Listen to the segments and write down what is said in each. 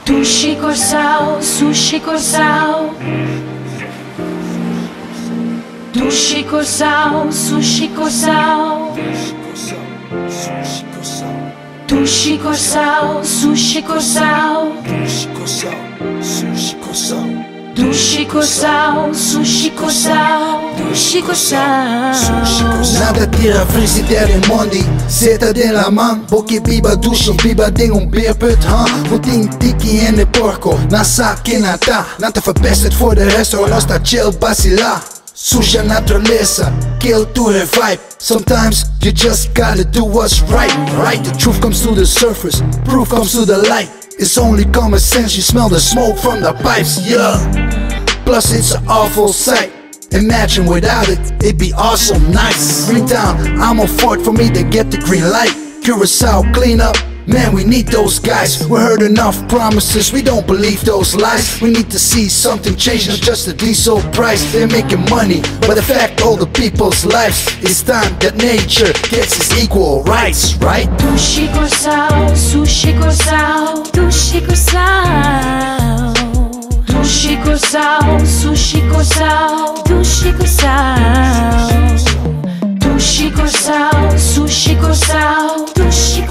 Sushi Corsal, Sushi Corsal. Sushi Corsal, Sushi Corsal. Sushi Corsal, Sushi Corsal. Sushi Corsal, Sushi Corsal. Sushi Corsal. Nada tira frigidaire in mondi, zet het in la man. Bokkie biba douche, biba ding beerput, Puting tiki en de porco, na saki na ta. Na te verpesten voor de restaurant, als dat chill basila. Sushi naturaleza, kill to revive. Sometimes you just gotta do what's right, right? The truth comes to the surface, proof comes to the light. It's only common sense, you smell the smoke from the pipes, yeah. Plus it's an awful sight. Imagine without it, it'd be awesome, nice. Greentown, I'm on Fort for me to get the green light. Curacao, clean up, man, we need those guys. We heard enough promises, we don't believe those lies. We need to see something change, not just the diesel price. They're making money, but affect all the people's lives. It's time that nature gets its equal rights, right? Sushi Corsal, Sushi Corsal. Sushi Corsal. Sushi Corsal, Sushi Corsal. Sushi Corsal. Sushi Corsal, Sushi Corsal. Sushi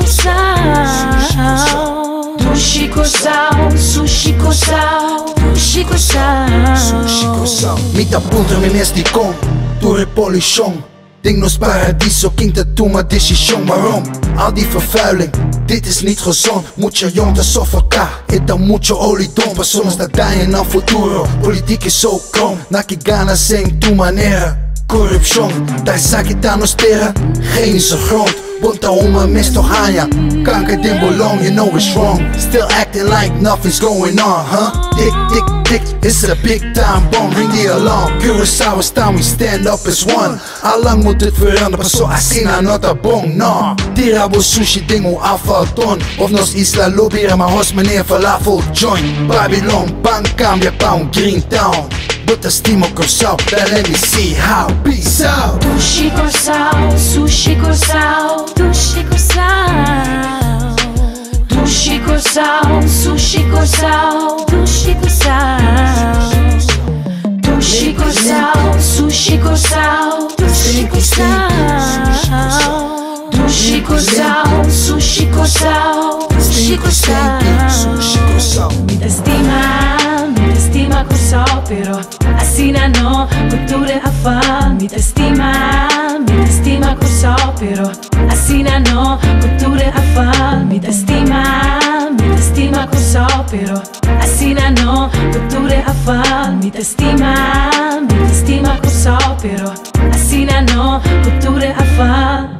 Corsal. Sushi Corsal, Sushi Corsal. Sushi Corsal. Mita punto me mesticon, tu repolition. Ding nos paradiso, king dat doe maar decision. Waarom? Al die vervuiling, dit is niet gezond. Mucha jonta sofocar, ita mucho olidon. Personas dat dying al futuro, politiek is zo krom. Nakigana sem tu manera, corruption. Daar sakita nos terra, geen grond. Bonta uma mestohanya, kanker din bolong, you know it's wrong. Still acting like nothing's going on, Tick, tick, tick, it's a big time bomb, ring the alarm. Curaçao is time, we stand up as one. Allang moet het veranderen, so asina nota bong, no. Tirabo sushi dingo afvalton. Of nos isla lobbyra, maar hos meneer falafel joint. Babylon, bank cambia pa un green town. But the steam of Corsal, then let me see how. Peace out. Sushi Corsal, Sushi Corsal. Sushi Corsal. Sushi Corsal, Sushi Corsal. Sushi Corsal. Sushi Corsal, Sushi Corsal. Sushi Corsal. Sushi Corsal, Sushi Corsal. Sushi Corsal. Mi te estima Corsal, pero así no, cultura afal. Mi te estima Corsal, pero así no, cultura afal. Mi te estima Corsal, pero así no, cultura afal. Mi te estima Corsal, pero así no, cultura afal.